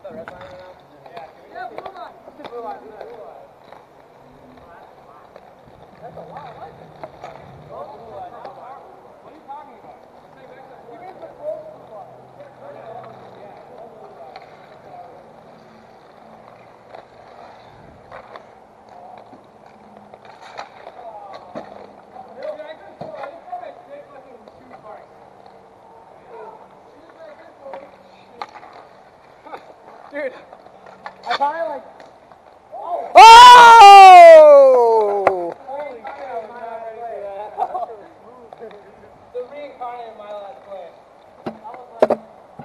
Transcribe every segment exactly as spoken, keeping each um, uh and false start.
Dude, I finally like. Oh! Oh! Holy shit, I was not ready for that. The reincarnate of my last play. I was like.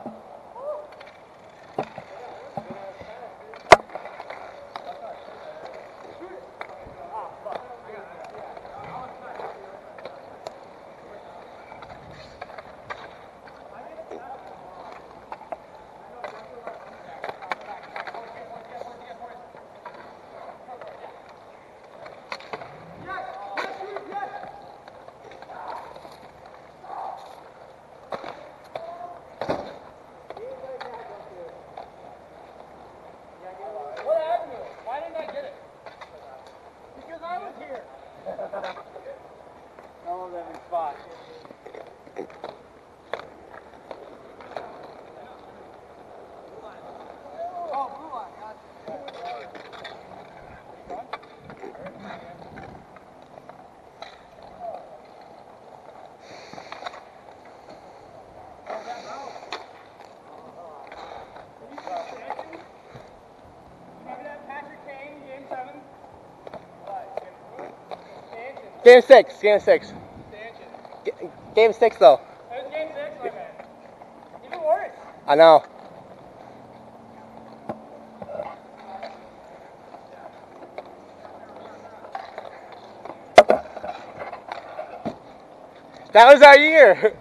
All of them in spot. Oh, blue line, gotcha. Remember that Patrick Kane in game seven? Game six, game six. G game six though. That was game six, my man. Even worse. I know. That was our year.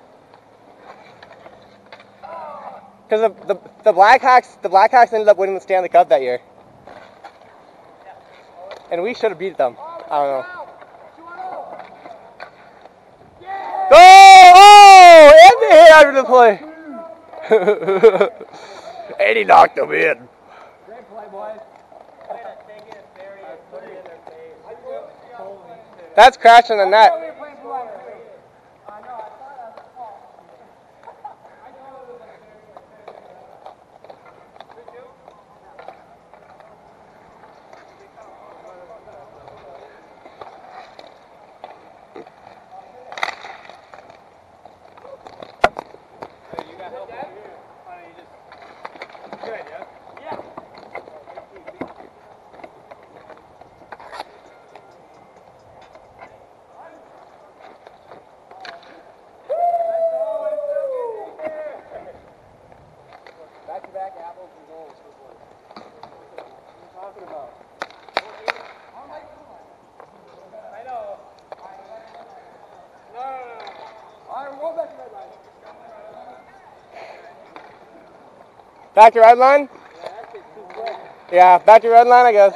Because the, the the Blackhawks the Blackhawks ended up winning the Stanley Cup that year, and we should have beat them. I don't know. Go! Oh! And they hit after the play. And he knocked him in. Great play, boys. That's crashing the net. Back-to-back apples and goals. What are you talking about? I know. No, no, no, no. All right, we're going back to red line. Back to red line? Yeah, that's it. Too quick. Yeah, back to red line, I guess.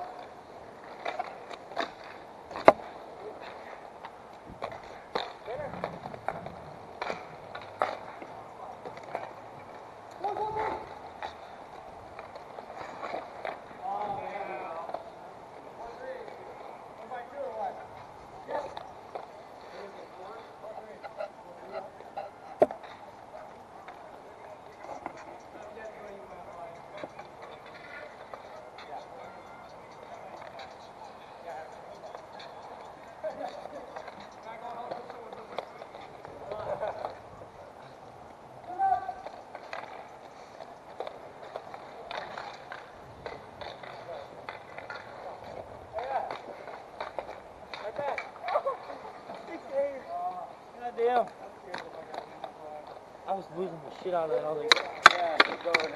Damn. I was losing the shit out of that. I was like, yeah, keep going.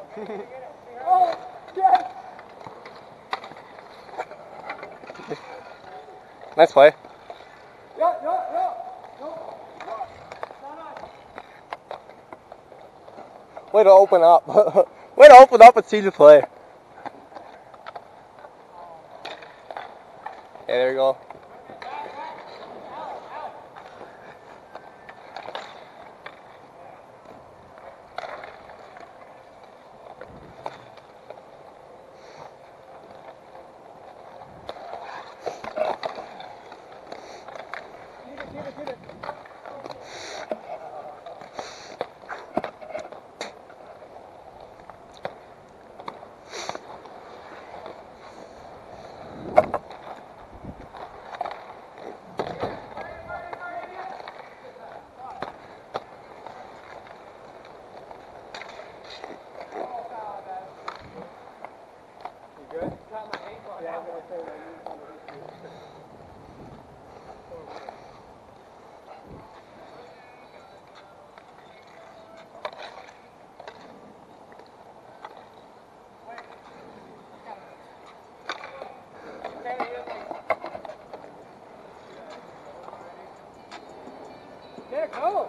Oh, yes! Nice play. Yeah, yeah, yeah. Way to open up. Way to open up and see the play. Yeah, there you go. There, go!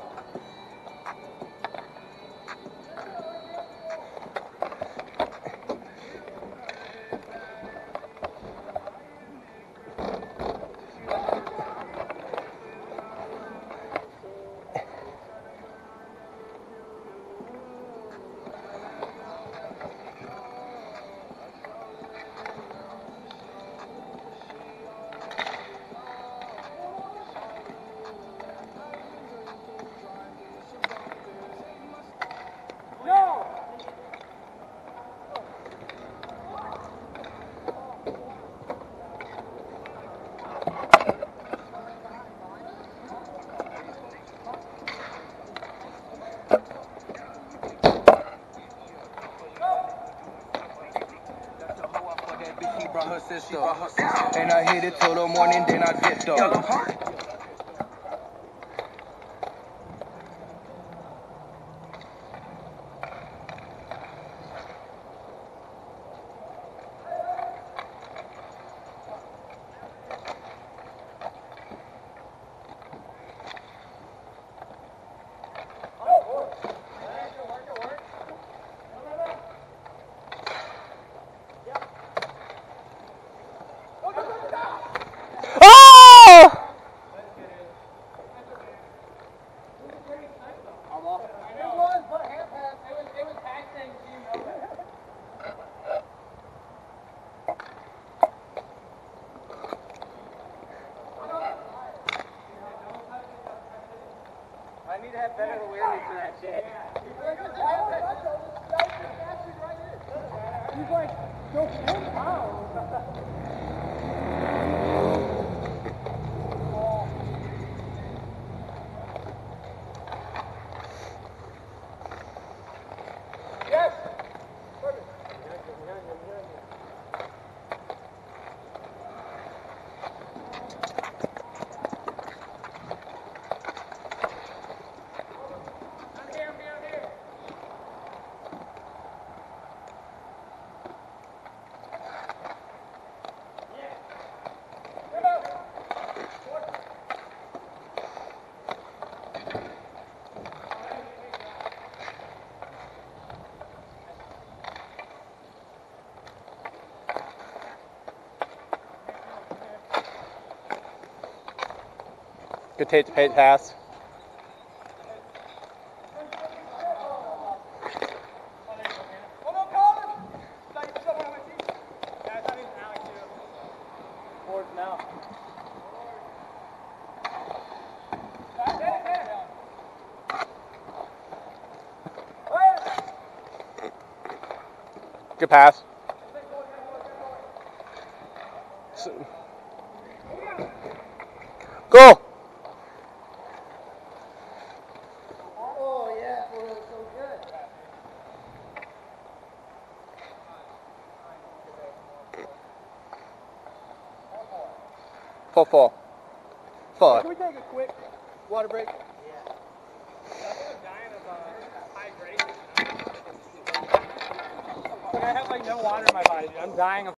No! Brought her sister, and I hit it till the morning, then I dipped up. Oh! It was, but hand pass. It was, it was passing. You know that. I need to have better awareness for that shit. He's like, go ten pounds. Yes! Good tape to pay pass. Now. Good pass. Go! Oh, yeah, it was so good. Four, four. Four. Can we take a quick water break? Yeah. I'm dying of uh, hydration. I have like no water in my body, dude. I'm dying of